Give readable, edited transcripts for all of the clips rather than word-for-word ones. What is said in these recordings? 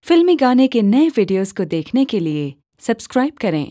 फिल्मी गाने के नए वीडियोस को देखने के लिए सब्सक्राइब करें।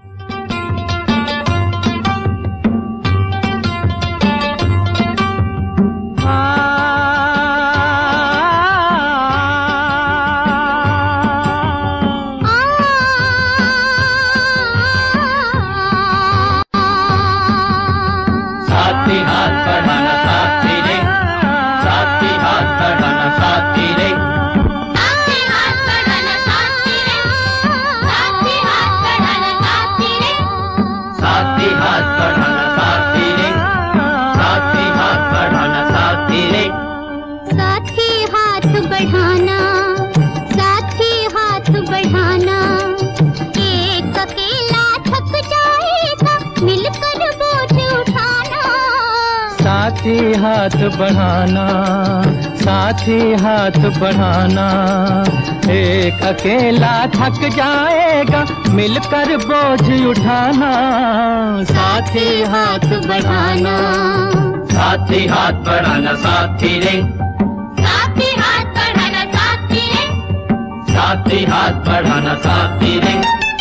साथी हाथ बढ़ाना साथी रे, साथी हाथ बढ़ाना साथी रे, साथी हाथ बढ़ाना साथी रे, साथी हाथ बढ़ाना साथी रे, साथी हाथ बढ़ाना साथी रे, साथी हाथ बढ़ाना साथी रे, साथी हाथ बढ़ाना, साथी हाथ बढ़ाना। एक अकेला थक जाएगा, मिलकर बोझ उठाना। साथी हाथ बढ़ाना, साथी हाथ बढ़ाना। एक अकेला थक जाएगा, मिलकर बोझ उठाना। साथी हाथ बढ़ाना, साथी हाथ बढ़ाना साथी रे, साथी हाथ बढ़ाना साथी रे, साथी हाथ बढ़ाना साथी रे।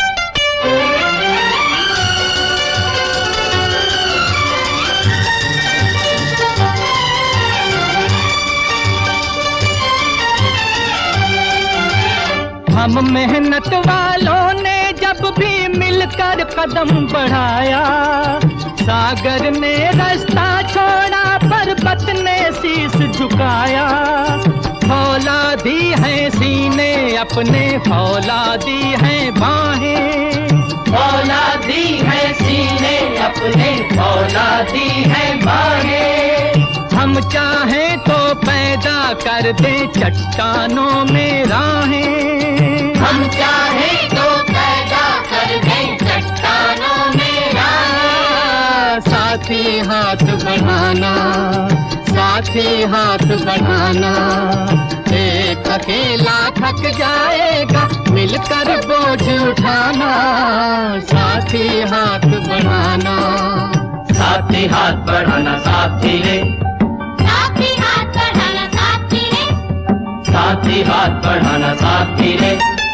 हम मेहनत वालों ने जब भी मिलकर कदम बढ़ाया, सागर ने रास्ता छोड़ा, पर्वत ने शीश झुकाया। फौलादी है सीने अपने, फौलादी है बाहें, फौलादी है सीने अपने, फौलादी है बाहें। हम चाहें तो पैदा कर दे चट्टानों में राहें। हम चाहे तो पैदा कर दें चट्टानों में राहें। साथी हाथ बढ़ाना, साथी हाथ बढ़ाना। एक अकेला थक जाएगा, मिलकर बोझ उठाना। साथी हाथ बढ़ाना, साथी हाथ बढ़ाना साथी रे, साथी हाथ बढ़ाना साथी रे, साथी हाथ बढ़ाना साथी रे।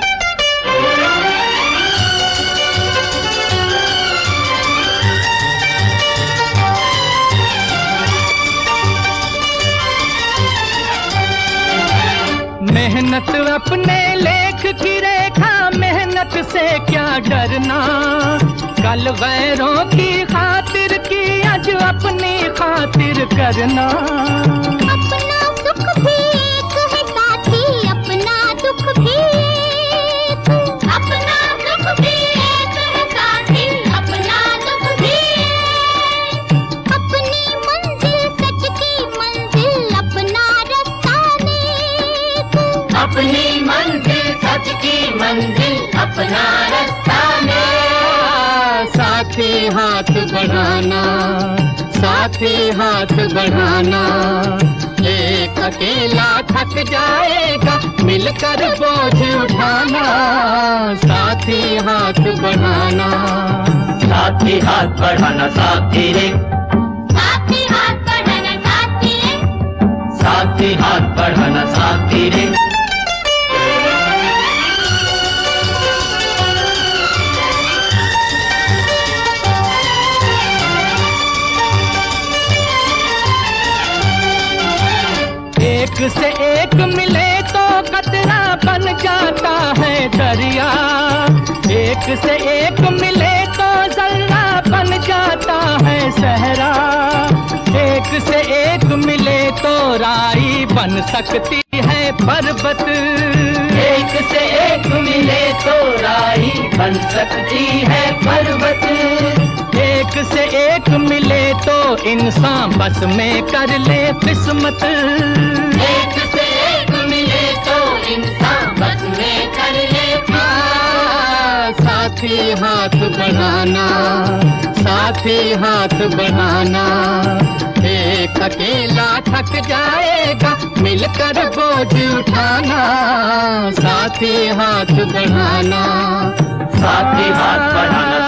मेहनत अपने लेख की रेखा, मेहनत से क्या डरना। कल गैरों की खातिर की, आज अपनी खातिर करना। अपना सुख भी एक है साथी, अपना दुख भी एक। अपना सुख भी एक है साथी, अपना दुख भी एक। अपनी मंजिल सच की मंजिल, अपना रास्ता नेक। अपनी मंजिल सच की मंजिल, अपना रास्ता में। साथी हाथ बढ़ाना, साथी हाथ बढ़ाना। एक अकेला थक जाएगा, मिलकर बोझ उठाना। साथी हाथ बढ़ाना, साथी हाथ बढ़ाना साथी रे, साथी हाथ बढ़ाना साथी रे, साथी हाथ बढ़ाना साथी रे। एक से एक मिले तो कतरा बन जाता है दरिया। एक से एक मिले तो जर्रा बन जाता है सहरा। एक से एक मिले तो राई बन सकती है पर्वत। एक से एक मिले तो राई बन सकती है पर्वत। एक से एक मिले तो इंसान बस में कर ले किस्मत। एक से एक मिले तो इंसान बस में कर ले। साथी हाथ बढ़ाना, साथी हाथ बढ़ाना। एक अकेला थक जाएगा, मिलकर बोझ उठाना। साथी हाथ बढ़ाना, साथी हाथ बढ़ाना